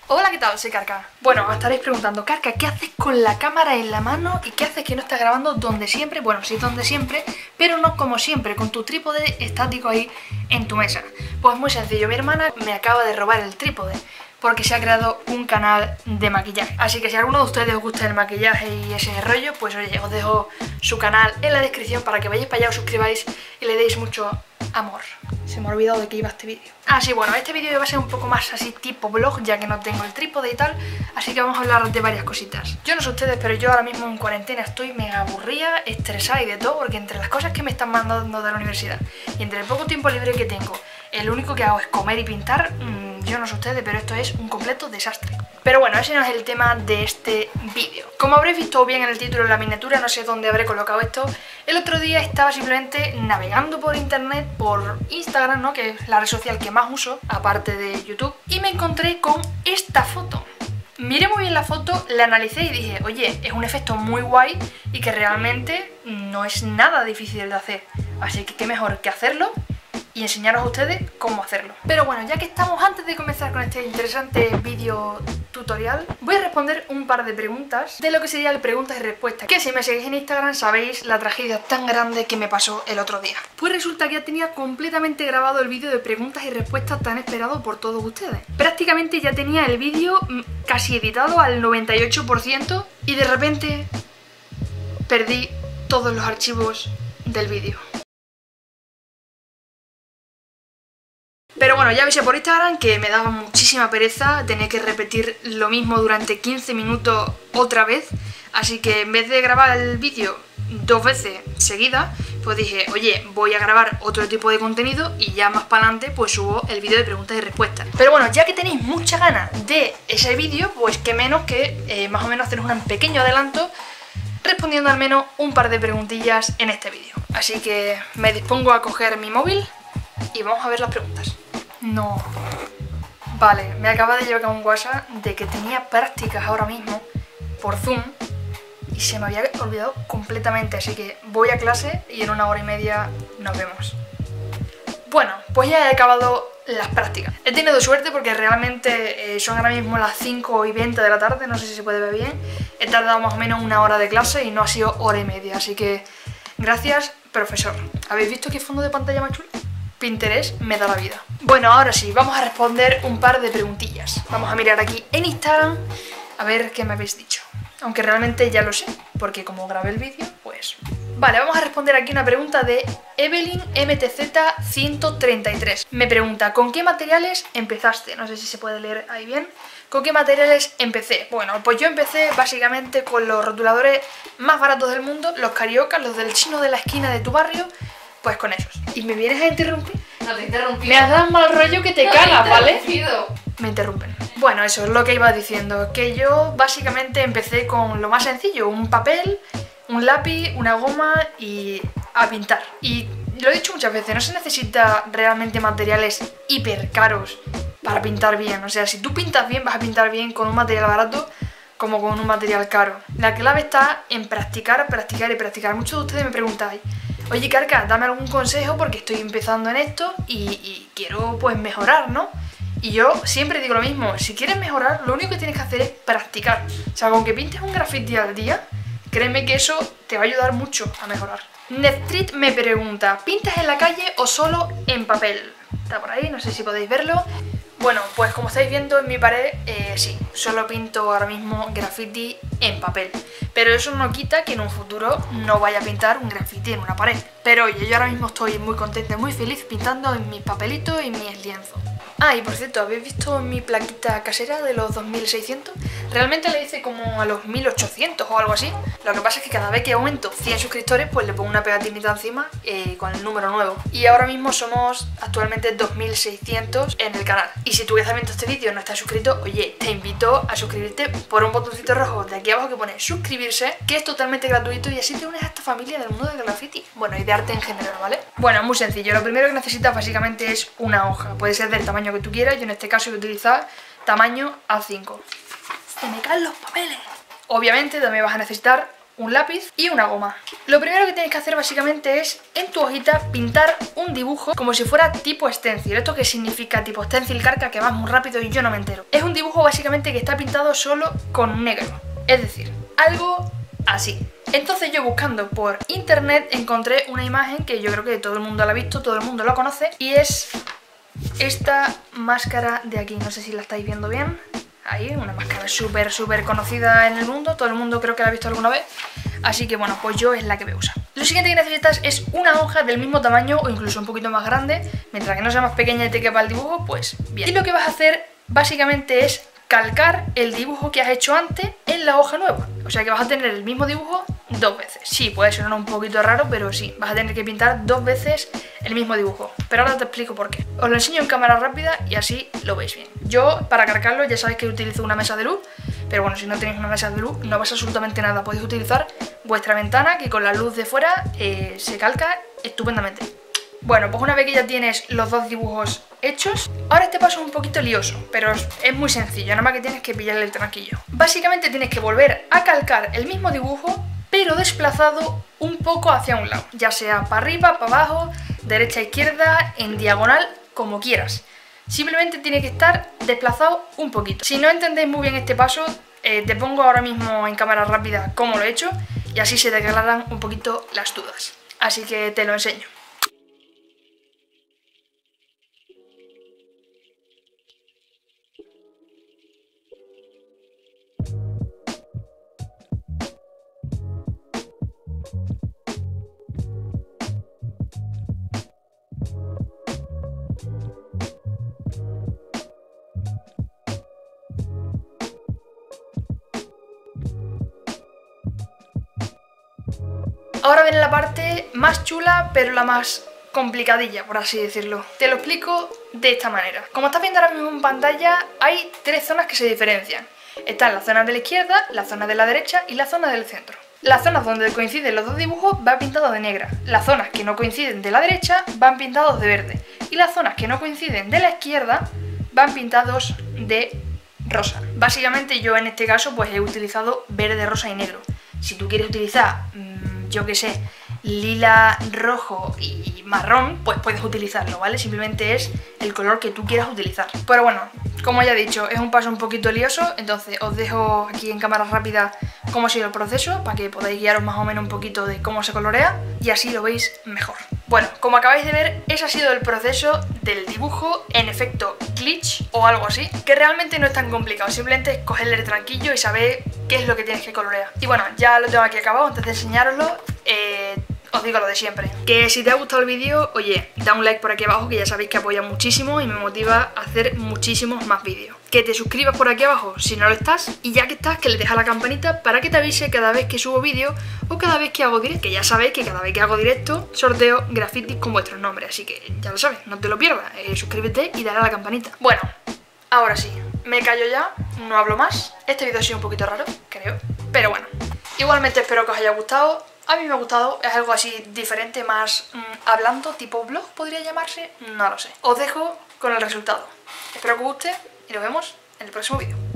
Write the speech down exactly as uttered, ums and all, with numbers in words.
Hola, ¿qué tal? Soy Carca. Bueno, os estaréis preguntando, Carca, ¿qué haces con la cámara en la mano y qué haces que no estás grabando donde siempre? Bueno, sí, donde siempre, pero no como siempre, con tu trípode estático ahí en tu mesa. Pues muy sencillo, mi hermana me acaba de robar el trípode porque se ha creado un canal de maquillaje. Así que si a alguno de ustedes os gusta el maquillaje y ese rollo, pues oye, os dejo su canal en la descripción para que vayáis para allá, os suscribáis y le deis mucho amor. Se me ha olvidado de que iba este vídeo. Ah, sí, bueno, este vídeo va a ser un poco más así tipo vlog, ya que no tengo el trípode y tal, así que vamos a hablar de varias cositas. Yo no sé ustedes, pero yo ahora mismo en cuarentena estoy mega aburrida, estresada y de todo, porque entre las cosas que me están mandando de la universidad y entre el poco tiempo libre que tengo, el único que hago es comer y pintar. Mmm, yo no sé ustedes, pero esto es un completo desastre. Pero bueno, ese no es el tema de este vídeo. Como habréis visto bien en el título de la miniatura, no sé dónde habré colocado esto, el otro día estaba simplemente navegando por internet, por Instagram, ¿no?, que es la red social que más uso, aparte de YouTube, y me encontré con esta foto. Miré muy bien la foto, la analicé y dije, oye, es un efecto muy guay y que realmente no es nada difícil de hacer. Así que qué mejor que hacerlo y enseñaros a ustedes cómo hacerlo. Pero bueno, ya que estamos, antes de comenzar con este interesante vídeo tutorial, voy a responder un par de preguntas de lo que sería el preguntas y respuestas, que si me seguís en Instagram sabéis la tragedia tan grande que me pasó el otro día. Pues resulta que ya tenía completamente grabado el vídeo de preguntas y respuestas tan esperado por todos ustedes. Prácticamente ya tenía el vídeo casi editado al noventa y ocho por ciento y de repente perdí todos los archivos del vídeo. Pero bueno, ya avisé por Instagram que me daba muchísima pereza tener que repetir lo mismo durante quince minutos otra vez. Así que en vez de grabar el vídeo dos veces seguidas, pues dije, oye, voy a grabar otro tipo de contenido y ya más para adelante pues subo el vídeo de preguntas y respuestas. Pero bueno, ya que tenéis muchas ganas de ese vídeo, pues que menos que eh, más o menos hacer un pequeño adelanto respondiendo al menos un par de preguntillas en este vídeo. Así que me dispongo a coger mi móvil y vamos a ver las preguntas. No. Vale, me acaba de llegar un WhatsApp de que tenía prácticas ahora mismo por Zoom y se me había olvidado completamente, así que voy a clase y en una hora y media nos vemos. Bueno, pues ya he acabado las prácticas. He tenido suerte porque realmente eh, son ahora mismo las cinco y veinte de la tarde, no sé si se puede ver bien. He tardado más o menos una hora de clase y no ha sido hora y media, así que gracias, profesor. ¿Habéis visto qué fondo de pantalla más chulo? Pinterest me da la vida. Bueno, ahora sí, vamos a responder un par de preguntillas. Vamos a mirar aquí en Instagram a ver qué me habéis dicho. Aunque realmente ya lo sé, porque como grabé el vídeo, pues... Vale, vamos a responder aquí una pregunta de Evelyn M T Z ciento treinta y tres. Me pregunta, ¿con qué materiales empezaste? No sé si se puede leer ahí bien. ¿Con qué materiales empecé? Bueno, pues yo empecé básicamente con los rotuladores más baratos del mundo, los Carioca, los del chino de la esquina de tu barrio. Pues con esos. ¿Y me vienes a interrumpir? No te he interrumpido. Me has dado un mal rollo que te no cagas, te ¿vale? Me interrumpen. Bueno, eso es lo que iba diciendo. Que yo básicamente empecé con lo más sencillo. Un papel, un lápiz, una goma y a pintar. Y lo he dicho muchas veces, no se necesita realmente materiales hiper caros para pintar bien. O sea, si tú pintas bien, vas a pintar bien con un material barato como con un material caro. La clave está en practicar, practicar y practicar. Muchos de ustedes me preguntáis, oye, Carca, dame algún consejo porque estoy empezando en esto y, y quiero pues mejorar, ¿no? Y yo siempre digo lo mismo, si quieres mejorar, lo único que tienes que hacer es practicar. O sea, con que pintes un graffiti al día, créeme que eso te va a ayudar mucho a mejorar. Netstreet me pregunta, ¿pintas en la calle o solo en papel? Está por ahí, no sé si podéis verlo. Bueno, pues como estáis viendo en mi pared, eh, sí, solo pinto ahora mismo graffiti en papel. Pero eso no quita que en un futuro no vaya a pintar un graffiti en una pared. Pero oye, yo ahora mismo estoy muy contenta y muy feliz pintando en mis papelitos y mis lienzos. Ah, y por cierto, ¿habéis visto mi plaquita casera de los dos mil seiscientos? Realmente le hice como a los mil ochocientos o algo así. Lo que pasa es que cada vez que aumento cien suscriptores, pues le pongo una pegatinita encima eh, con el número nuevo. Y ahora mismo somos actualmente dos mil seiscientos en el canal. Y si tú que estás viendo este vídeo no estás suscrito, oye, te invito a suscribirte por un botoncito rojo de aquí abajo que pone suscribirse, que es totalmente gratuito y así te unes a esta familia del mundo del graffiti. Bueno, y de arte en general, ¿vale? Bueno, muy sencillo. Lo primero que necesitas básicamente es una hoja. Puede ser del tamaño que tú quieras. Yo en este caso voy a utilizar tamaño A cinco. Se me caen los papeles. Obviamente también vas a necesitar un lápiz y una goma. Lo primero que tienes que hacer básicamente es en tu hojita pintar un dibujo como si fuera tipo stencil. ¿Esto qué significa tipo stencil, Carca? Que vas muy rápido y yo no me entero. Es un dibujo básicamente que está pintado solo con negro, es decir, algo así. Entonces yo buscando por internet encontré una imagen que yo creo que todo el mundo la ha visto, todo el mundo la conoce, y es esta máscara de aquí. No sé si la estáis viendo bien. Ahí, una máscara súper, súper conocida en el mundo. Todo el mundo creo que la ha visto alguna vez. Así que bueno, pues yo es la que voy a usar. Lo siguiente que necesitas es una hoja del mismo tamaño o incluso un poquito más grande. Mientras que no sea más pequeña y te quepa el dibujo, pues bien. Y lo que vas a hacer básicamente es calcar el dibujo que has hecho antes en la hoja nueva. O sea que vas a tener el mismo dibujo dos veces. Sí, puede sonar un poquito raro, pero sí, vas a tener que pintar dos veces el mismo dibujo. Pero ahora te explico por qué. Os lo enseño en cámara rápida y así lo veis bien. Yo, para calcarlo, ya sabéis que utilizo una mesa de luz, pero bueno, si no tenéis una mesa de luz no pasa absolutamente nada. Podéis utilizar vuestra ventana, que con la luz de fuera eh, se calca estupendamente. Bueno, pues una vez que ya tienes los dos dibujos hechos, ahora este paso es un poquito lioso, pero es muy sencillo, nada más que tienes que pillarle el tranquillo. Básicamente tienes que volver a calcar el mismo dibujo, pero desplazado un poco hacia un lado, ya sea para arriba, para abajo, derecha, izquierda, en diagonal, como quieras. Simplemente tiene que estar desplazado un poquito. Si no entendéis muy bien este paso, eh, te pongo ahora mismo en cámara rápida cómo lo he hecho y así se te aclararán un poquito las dudas. Así que te lo enseño. Ahora viene la parte más chula, pero la más complicadilla, por así decirlo. Te lo explico de esta manera. Como estás viendo ahora mismo en pantalla, hay tres zonas que se diferencian. Están la zona de la izquierda, la zona de la derecha y la zona del centro. Las zonas donde coinciden los dos dibujos van pintados de negra. Las zonas que no coinciden de la derecha van pintados de verde. Y las zonas que no coinciden de la izquierda van pintados de rosa. Básicamente yo en este caso pues he utilizado verde, rosa y negro. Si tú quieres utilizar, mmm, yo que sé, lila, rojo y marrón, pues puedes utilizarlo, ¿vale? Simplemente es el color que tú quieras utilizar. Pero bueno, como ya he dicho, es un paso un poquito lioso, entonces os dejo aquí en cámara rápida cómo ha sido el proceso, para que podáis guiaros más o menos un poquito de cómo se colorea y así lo veis mejor. Bueno, como acabáis de ver, ese ha sido el proceso del dibujo en efecto glitch o algo así, que realmente no es tan complicado, simplemente es cogerle el tranquillo y saber qué es lo que tienes que colorear. Y bueno, ya lo tengo aquí acabado. Antes de enseñároslo, eh, os digo lo de siempre, que si te ha gustado el vídeo, oye, da un like por aquí abajo, que ya sabéis que apoya muchísimo y me motiva a hacer muchísimos más vídeos. Que te suscribas por aquí abajo si no lo estás, y ya que estás, que le dejas la campanita para que te avise cada vez que subo vídeos o cada vez que hago directo, que ya sabéis que cada vez que hago directo sorteo grafitis con vuestros nombres, así que ya lo sabes, no te lo pierdas, eh, suscríbete y dale a la campanita. Bueno, ahora sí, me callo ya, no hablo más. Este vídeo ha sido un poquito raro, creo, pero bueno, igualmente espero que os haya gustado. A mí me ha gustado, es algo así diferente, más mmm, hablando, tipo vlog podría llamarse, no lo sé. Os dejo con el resultado. Espero que os guste y nos vemos en el próximo vídeo.